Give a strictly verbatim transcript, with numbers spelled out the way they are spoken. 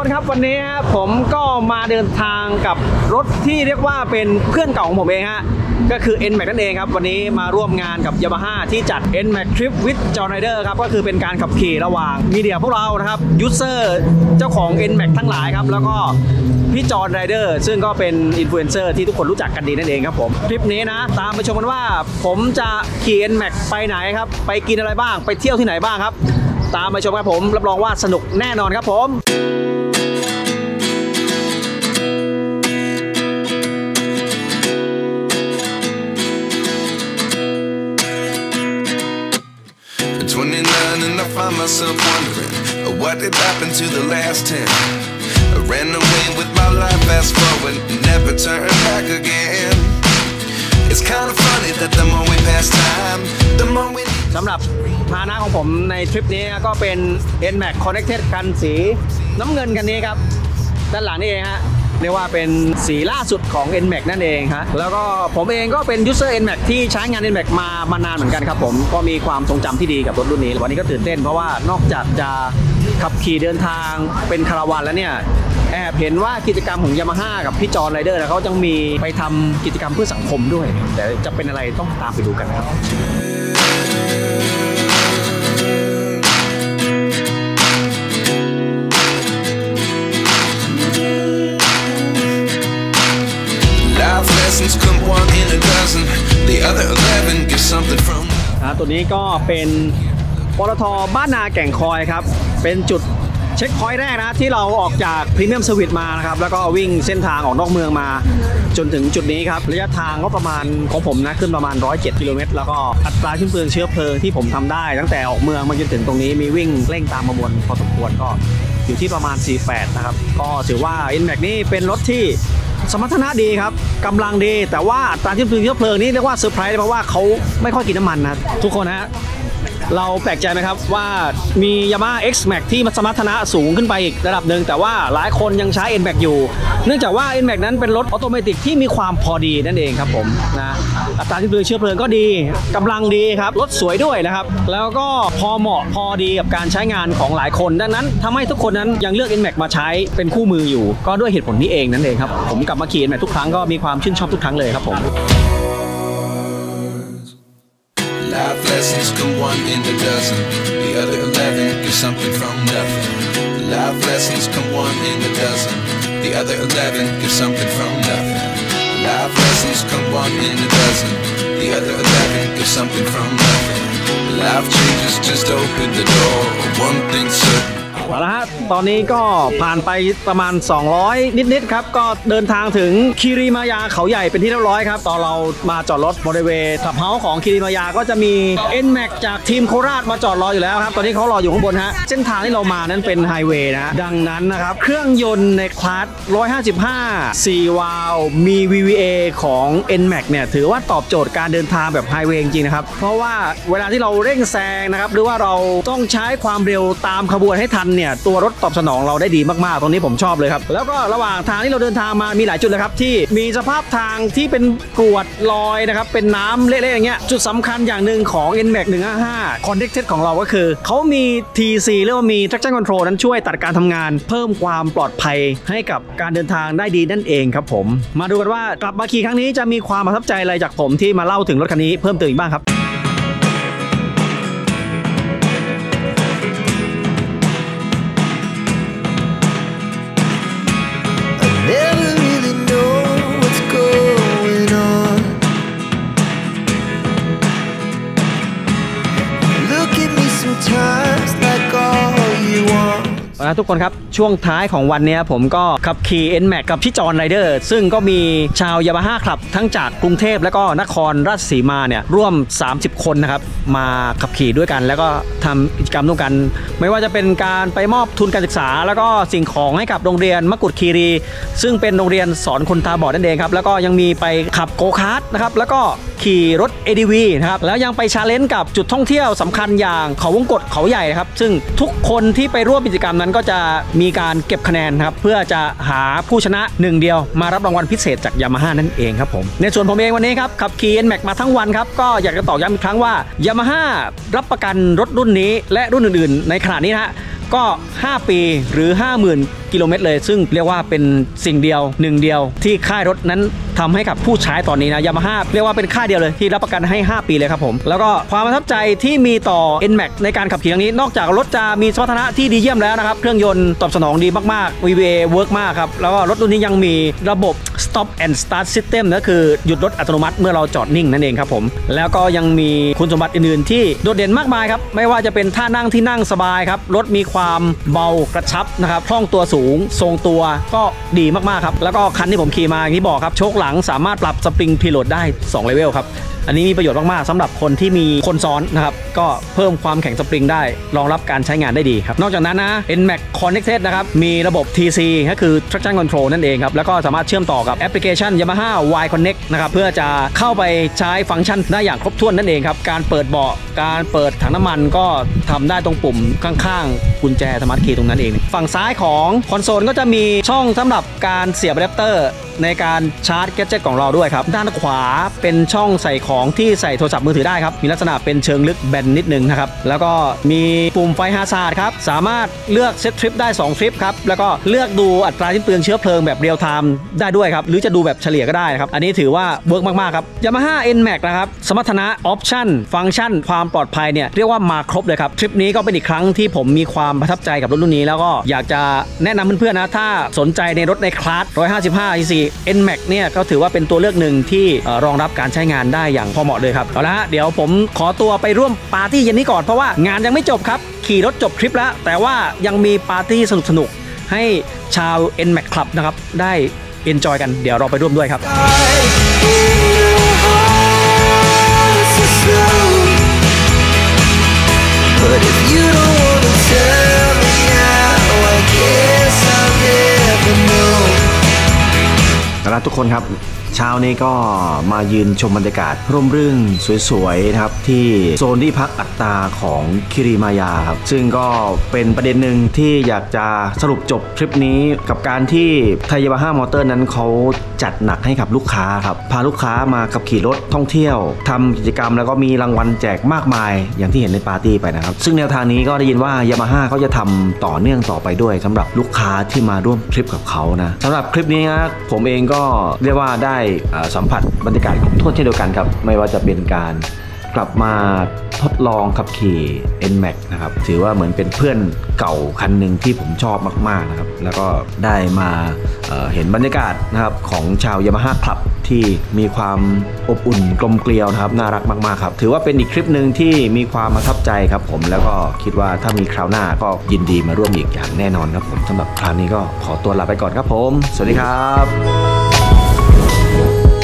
คนครับวันนี้ผมก็มาเดินทางกับรถที่เรียกว่าเป็นเพื่อนเก่าของผมเองฮะก็คือ เอ็น แม็กซ์ นั่นเองครับวันนี้มาร่วมงานกับ Yamaha ที่จัด เอ็น แม็กซ์ Trip with John Rider ครับก็คือเป็นการขับขี่ระหว่างมีเดียพวกเรานะครับยูเซอร์เจ้าของ เอ็น แม็กซ์ ทั้งหลายครับแล้วก็พี่จอห์นไรเดอร์ซึ่งก็เป็นอินฟลูเอนเซอร์ที่ทุกคนรู้จักกันดีนั่นเองครับผมทริปนี้นะตามไปชมกันว่าผมจะขี่ เอ็น แม็กซ์ ไปไหนครับไปกินอะไรบ้างไปเที่ยวที่ไหนบ้างครับตามไปชมกันผมรับรองว่าสนุกแน่นอนครับผม twenty-nine and I find myself wondering what did happen to the last ten. I ran away with my life, fast forward, never turn back again. It's kind of funny that the more we pass time, the more we สำหรับพาหนะของผมในทริปนี้ก็เป็น เอ็น แม็กซ์ Connected คันสีน้ำเงินกันนี้ครับด้านหลังนี่เองฮะเรียกว่าเป็นสีล่าสุดของ เอ็น แม็กซ์ นั่นเองฮะแล้วก็ผมเองก็เป็นยูเซอร์ เอ็น แม็กซ์ ที่ใช้งาน เอ็น แม็กซ์ มามานานเหมือนกันครับผมก็มีความทรงจำที่ดีกับรถรุ่นนี้วันนี้ก็ตื่นเต้นเพราะว่านอกจากจะขับขี่เดินทางเป็นคาราวานแล้วเนี่ยแอบเห็นว่ากิจกรรมของ Yamaha กับพี่จอห์นไรเดอร์เขายังมีไปทำกิจกรรมเพื่อสังคมด้วยแต่จะเป็นอะไรต้องตามไปดูกันครับตัวนี้ก็เป็นปตท.บ้านนาแก่งคอยครับเป็นจุดเช็คพอยต์แรกนะที่เราออกจากพรีเมียมเซอร์วิสมานะครับแล้วก็วิ่งเส้นทางออกนอกเมืองมาจนถึงจุดนี้ครับระยะทางก็ประมาณของผมนะขึ้นประมาณหนึ่งร้อยเจ็ดกิโลเมตรแล้วก็อัตราชิ้นเปลืองเชื้อเพลิงที่ผมทำได้ตั้งแต่ออกเมืองมาจนถึงตรงนี้มีวิ่งเร่งตามประมวลพอสมควรก็อยู่ที่ประมาณสี่สิบแปดนะครับก็ถือว่า เอ็น แม็กซ์ นี่เป็นรถที่สมรรถนะดีครับกำลังดีแต่ว่าอัตราชิ้นเปลืองเชื้อเพลิงนี่เรียกว่าเซอร์ไพรส์เพราะว่าเขาไม่ค่อยกินน้ำมันนะทุกคนนะเราแปลกใจไหมครับว่ามี Yamaha เอ็กซ์ แม็กซ์ ที่สมรรถนะสูงขึ้นไปอีกระดับหนึ่งแต่ว่าหลายคนยังใช้ เอ็น แม็กซ์ อยู่เนื่องจากว่า เอ็น แม็กซ์ นั้นเป็นรถออโตเมติกที่มีความพอดีนั่นเองครับผมนะอัตราที่เปลืองเชื้อเพลิงก็ดีกำลังดีครับรถสวยด้วยนะครับแล้วก็พอเหมาะพอดีกับการใช้งานของหลายคนดังนั้นทำให้ทุกคนนั้นยังเลือก เอ็น แม็กซ์ มาใช้เป็นคู่มืออยู่ก็ด้วยเหตุผลนี้เองนั่นเองครับผมกลับมาขี่ เอ็น แม็กซ์ ทุกครั้งก็มีความชื่นชอบทุกครั้งเลยครับผม Life lessons come one in a dozen. The other eleven get something from nothing. Life lessons come one in a dozen. The other eleven get something from nothing. Life lessons come one in a dozen. The other eleven get something from nothing. Life changes just open the door. One thing certain. เอาละฮะตอนนี้ก็ผ่านไปประมาณสองร้อยนิดๆครับก็เดินทางถึงคิริมายาเขาใหญ่เป็นที่เรียบร้อยครับตอนเรามาจอดรถบริเวณคลับเฮาส์ของคิริมายาก็จะมี เอ็น แม็กซ์ จากทีมโคราชมาจอดรออยู่แล้วครับตอนนี้เขารออยู่ข้างบนฮะเส้นทางที่เรามานั้นเป็นไฮเวย์นะดังนั้นนะครับเครื่องยนต์ในคลาสหนึ่งร้อยห้าสิบห้า สี่วาล์วมี วี วี เอ ของ เอ็น แม็กซ์ เนี่ยถือว่าตอบโจทย์การเดินทางแบบไฮเวย์จริงๆนะครับเพราะว่าเวลาที่เราเร่งแซงนะครับหรือว่าเราต้องใช้ความเร็วตามขบวนให้ทันเนี่ยตัวรถตอบสนองเราได้ดีมากๆตรงนี้ผมชอบเลยครับแล้วก็ระหว่างทางที่เราเดินทางมามีหลายจุดเลยครับที่มีสภาพทางที่เป็นกรวดลอยนะครับเป็นน้ำเละๆอย่างเงี้ยจุดสำคัญอย่างหนึ่งของ เอ็น แม็กซ์ หนึ่งห้าห้า Connected ของเราก็คือเขามี ที ซี เรียกว่ามี Traction Control นั้นช่วยตัดการทำงานเพิ่มความปลอดภัยให้กับการเดินทางได้ดีนั่นเองครับผมมาดูกันว่ากลับมาขี่ครั้งนี้จะมีความประทับใจอะไรจากผมที่มาเล่าถึงรถคันนี้เพิ่มเติมอีกบ้างครับทุกคนครับช่วงท้ายของวันนี้ผมก็ขับขี่ เอ็น แม็กซ์ กับพี่จอห์นไรเดอร์ซึ่งก็มีชาว Yamaha คลับทั้งจากกรุงเทพและก็นครราชสีมาเนี่ยร่วมสามสิบคนนะครับมาขับขี่ด้วยกันแล้วก็ทำกิจกรรมร่วมกันไม่ว่าจะเป็นการไปมอบทุนการศึกษาแล้วก็สิ่งของให้กับโรงเรียนมกุฎคีรีซึ่งเป็นโรงเรียนสอนคนตาบอดนั่นเองครับแล้วก็ยังมีไปขับโกคาร์ทนะครับแล้วก็ขี่รถ เอ ดี วี นะครับแล้วยังไปชาเลนจ์กับจุดท่องเที่ยวสำคัญอย่างเขาวงกตเขาใหญ่นะครับซึ่งทุกคนที่ไปร่วมกิจกรรมนั้นก็จะมีการเก็บคะแนนครับเพื่อจะหาผู้ชนะหนึ่งเดียวมารับรางวัลพิเศษจาก Yamaha นั่นเองครับผมในส่วนผมเองวันนี้ครับขับขี่ เอ็น แม็กซ์ มาทั้งวันครับก็อยากจะตอกย้ำอีกครั้งว่า Yamaha รับประกันรถรุ่นนี้และรุ่นอื่นๆในขณะนี้นะฮะก็ห้าปีหรือ ห้าหมื่นกิโลเมตรเลยซึ่งเรียกว่าเป็นสิ่งเดียวหนึ่งเดียวที่ค่ายรถนั้นทำให้กับผู้ใช้ตอนนี้นะยามาฮ่าเรียกว่าเป็นค่ายเดียวเลยที่รับประกันให้ห้าปีเลยครับผมแล้วก็ความประทับใจที่มีต่อ เอ็น แม็กซ์ ในการขับขี่ครั้งนี้นอกจากรถจะมีสมรรถนะที่ดีเยี่ยมแล้วนะครับเครื่องยนต์ตอบสนองดีมากๆ วี วี เอ เวิร์กมากครับแล้วก็รถรุ่นนี้ยังมีระบบ stop and start system ก็คือหยุดรถอัตโนมัติเมื่อเราจอดนิ่งนั่นเองครับผมแล้วก็ยังมีคุณสมบัติอื่นๆที่โดดเด่นมากมายครับไม่ว่าจะเป็นท่านั่งที่นั่งสบายครับรถมีความเบากระชับนะครับคล่องตัวสูงทรงตัวก็ดีมากๆครับแล้วก็คันที่ผมขี่มาอย่างที่บอกครับโชคหลังสามารถปรับสปริงพรีโหลดได้สองเลเวลครับอันนี้มีประโยชน์มากๆสำหรับคนที่มีคนซ้อนนะครับก็เพิ่มความแข็งสปริงได้รองรับการใช้งานได้ดีครับนอกจากนั้นนะ เอ็น แม็กซ์ Connected นะครับมีระบบ ที ซี ก็คือ Traction Control นั่นเองครับแล้วก็สามารถเชื่อมต่อกับแอปพลิเคชัน Yamaha Y Connect นะครับเพื่อจะเข้าไปใช้ฟังก์ชันได้อย่างครบถ้วนนั่นเองครับการเปิดเบาะการเปิดถังน้ำมันก็ทำได้ตรงปุ่มข้างๆกุญแจสมาร์ทคีย์ตรงนั้นเองฝั่งซ้ายของคอนโซลก็จะมีช่องสำหรับการเสียบอะแดปเตอร์ในการชาร์จแกดเจ็ตของเราด้วยครับด้านขวาเป็นช่องใส่ของที่ใส่โทรศัพท์มือถือได้ครับมีลักษณะเป็นเชิงลึกแบนนิดนึงนะครับแล้วก็มีปุ่มไฟฮาซาร์ดครับสามารถเลือกเซตทริปได้สองทริปครับแล้วก็เลือกดูอัตราสิ้นเปลืองเชื้อเพลิงแบบเรียลไทม์ได้ด้วยครับหรือจะดูแบบเฉลี่ยก็ได้ครับอันนี้ถือว่าเวิร์กมากๆครับ Yamaha เอ็น แม็กซ์ นะครับสมรรถนะออปชั่นฟังก์ชันความปลอดภัยเนี่ยเรียกว่ามาครบเลยครับทริปนี้ก็เป็นอีกครั้งที่ผมมีความประทับใจกับรถรุ่นนี้แล้วก็อยากจะแนะนำเพื่อนๆนะถ้าสนใจในรถในคลาสหนึ่งร้อยห้าสิบห้าซีซี เอ็น แม็กซ์ เนี่ยก็ถือว่าเป็นตัวเลือกหนึ่งที่รองรับการใช้งานได้อย่างพอเหมาะเลยครับเอาละฮะเดี๋ยวผมขอตัวไปร่วมปาร์ตี้เย็นนี้ก่อนเพราะว่างานยังไม่จบครับขี่รถจบทริปแล้วแต่ว่ายังมีปาร์ตี้สนุกๆให้ชาว เอ็น แม็กซ์ Club นะครับได้เอนจอยกันเดี๋ยวเราไปร่วมด้วยครับ But if you don't wanna tell me now, I guess I'll never know. แล้วทุกคนครับเช้านี้ก็มายืนชมบรรยากาศร่มรื่นสวยๆนะครับที่โซนที่พักอัตตาของคิริมายาครับซึ่งก็เป็นประเด็นหนึ่งที่อยากจะสรุปจบทริปนี้กับการที่ไทย Yamaha Motor นั้นเขาจัดหนักให้กับลูกค้าครับพาลูกค้ามาขับขี่รถท่องเที่ยวทำกิจกรรมแล้วก็มีรางวัลแจกมากมายอย่างที่เห็นในปาร์ตี้ไปนะครับซึ่งแนวทางนี้ก็ได้ยินว่า Yamaha เขาจะทำต่อเนื่องต่อไปด้วยสำหรับลูกค้าที่มาร่วมทริปกับเขานะสำหรับคลิปนี้นะผมเองก็เรียกว่าได้สัมผัสบรรยากาศครบถ้วนเช่นเดียวกันครับไม่ว่าจะเป็นการกลับมาทดลองขับขี่ เอ็น แม็กซ์ นะครับถือว่าเหมือนเป็นเพื่อนเก่าคันหนึ่งที่ผมชอบมากๆนะครับแล้วก็ได้มาเอ่อเห็นบรรยากาศนะครับของชาว Yamaha Club ที่มีความอบอุ่นกลมเกลียวนะครับน่ารักมากๆครับถือว่าเป็นอีกคลิปหนึ่งที่มีความประทับใจครับผมแล้วก็คิดว่าถ้ามีคราวหน้าก็ยินดีมาร่วมอีกอย่างแน่นอนครับผมสำหรับคราวนี้ก็ขอตัวลาไปก่อนครับผมสวัสดีครับ